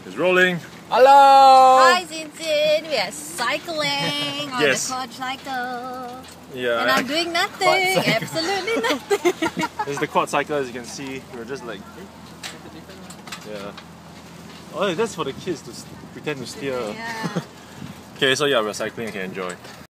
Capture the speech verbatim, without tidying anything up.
It's rolling. Hello! Hi Zinzin, we are cycling on Yes. the quadricycle. Yeah. And I'm doing nothing, absolutely nothing. This is the quad cycle, as you can see. We're just like, yeah. Oh, that's for the kids to s- pretend to steer. Yeah. Okay, so yeah, we're cycling. You can enjoy.